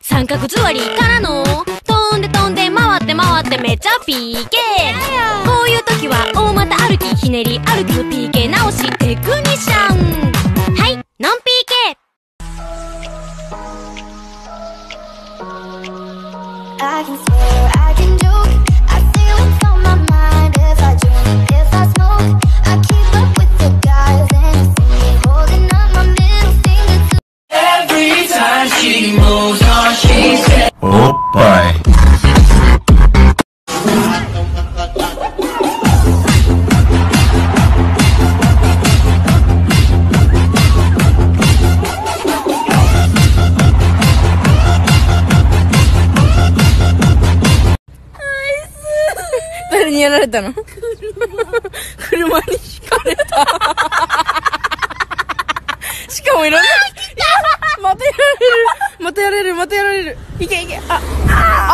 三角座りからの飛んで飛んで回って回ってめっちゃ PK。 こういう時は大股歩きひねり歩きの PK 直しテクニシャン。はいノン PK。 I can swear, I can joke, I say what's on my mind. If I drink, if I smoke, I keep up with the guys and you see me holding up my middle finger to every time she moves on, she says, oh boy. 誰にやられたの？車にひかれた。しかもいろんな。またやられる。またやられる。またやられる。いけいけ。あ。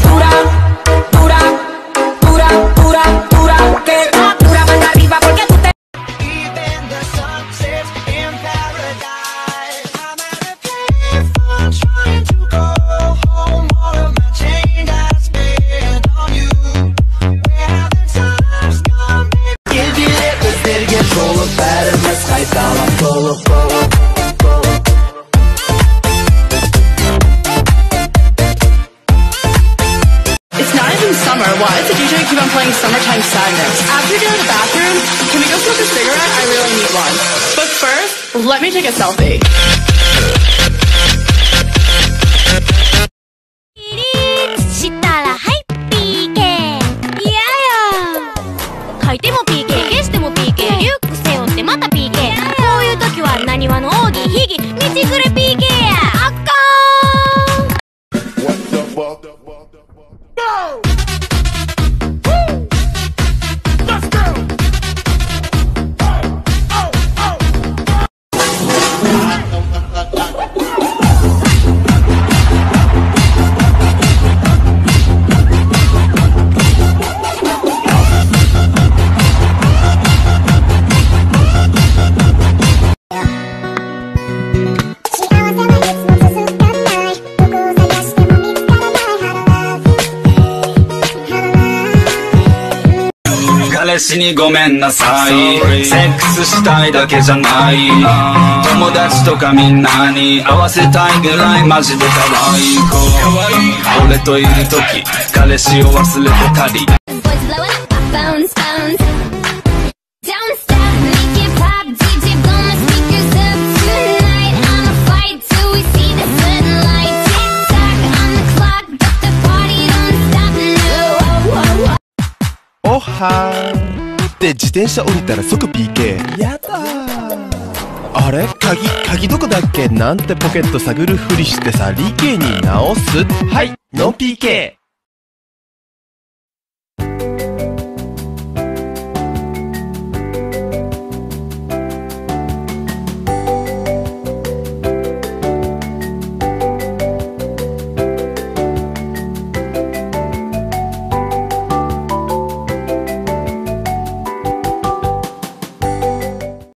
Why does the DJ keep on playing Summertime Sadness? After we get out of the bathroom, can we go smoke a cigarette? I really need one. But first, let me take a selfie. したらはい PK。 いやや書いても PK 消しても PK リュック背負ってまた PK。 こういう時はなにわの奥義秘技道連れ PK や。あっか彼氏にごめんなさい、セックスしたいだけじゃない、友達とかみんなに合わせたいぐらいマジで可愛い子。俺といる時彼氏を忘れてたり、 おはーで自転車降りたら即 PK。 やだー。あれ鍵どこだっけなんてポケット探るふりしてさ理系に直す。はいノン PK。